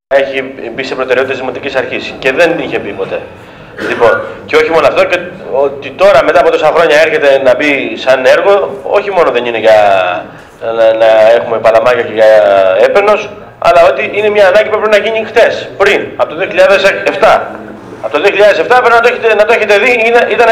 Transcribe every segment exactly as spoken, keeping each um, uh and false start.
Έχει μπει σε προτεραιότητες της Δημοτικής Αρχής και δεν είχε μπει ποτέ. Λοιπόν, και όχι μόνο αυτό, και ότι τώρα μετά από τόσα χρόνια έρχεται να μπει σαν έργο, όχι μόνο δεν είναι για να, να έχουμε παλαμάκια και για έπαινος, αλλά ότι είναι μια ανάγκη που πρέπει να γίνει χτες, πριν, από το δύο χιλιάδες επτά. Από το δύο χιλιάδες επτά πρέπει να το έχετε, να το έχετε δει, ήταν,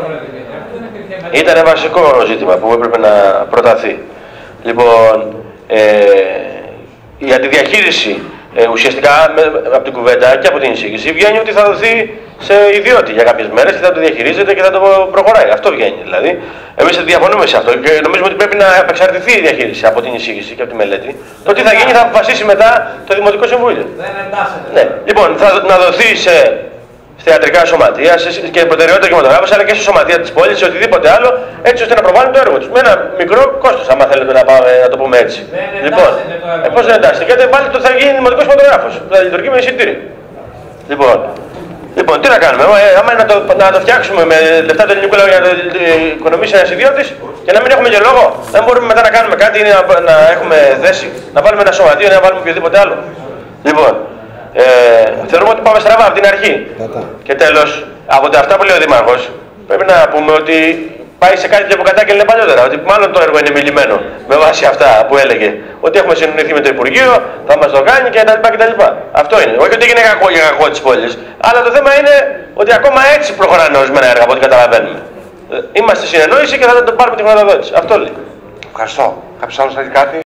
ήταν βασικό ζήτημα που έπρεπε να προταθεί. Λοιπόν, ε, για τη διαχείριση, Ε, ουσιαστικά με, από την κουβέντα και από την εισήγηση βγαίνει ότι θα δοθεί σε ιδιώτη για κάποιες μέρες και θα το διαχειρίζεται και θα το προχωράει. Αυτό βγαίνει δηλαδή. Εμείς διαφωνούμε σε αυτό και νομίζουμε ότι πρέπει να απεξαρτηθεί η διαχείριση από την εισήγηση και από τη μελέτη. Το τι θα γίνει θα αποφασίσει μετά το Δημοτικό Συμβούλιο. Δεν εντάσσεται. Ναι. Λοιπόν, θα να δοθεί σε θεατρικά σωματεία και προτεραιότητα κινηματογράφου, αλλά και σε σωματεία της πόλης, σε οτιδήποτε άλλο, έτσι ώστε να προβάλλουν το έργο τους. Με ένα μικρό κόστος, άμα θέλετε να, πάμε, να το πούμε έτσι. Δεν λοιπόν, ε, πώς δεν εντάσσεται, γιατί πάλι το θα γίνει δημοτικός κινηματογράφος, που θα λειτουργεί με εισιτήριο. Λοιπόν, λοιπόν, τι να κάνουμε, ε, άμα να το, να το φτιάξουμε με λεφτά του ελληνικού λαού για να το οικονομήσει ένας ιδιώτης και να μην έχουμε και λόγο, δεν μπορούμε μετά να κάνουμε κάτι ή να, να έχουμε θέση, να βάλουμε ένα σωματείο ή να βάλουμε οποιοδήποτε άλλο. Λοιπόν, Ε, θεωρούμε ότι πάμε στραβά από την αρχή. Κατά. Και τέλος, από αυτά που λέει ο Δήμαρχος, πρέπει να πούμε ότι πάει σε κάτι που κατάγγελνε παλιότερα. Ότι μάλλον το έργο είναι μιλημένο με βάση αυτά που έλεγε. Ότι έχουμε συνεννοηθεί με το Υπουργείο, θα μας το κάνει κτλ. κτλ. Αυτό είναι. Όχι ότι έγινε κακό για κακό της πόλης. Αλλά το θέμα είναι ότι ακόμα έτσι προχωράνε ορισμένα έργα από ό,τι καταλαβαίνουμε. Είμαστε συνεννόηση και θα το πάρουμε τη χρηματοδότηση. Αυτό λέει. Ευχαριστώ. Κάποιος άλλος θα έχει κάτι?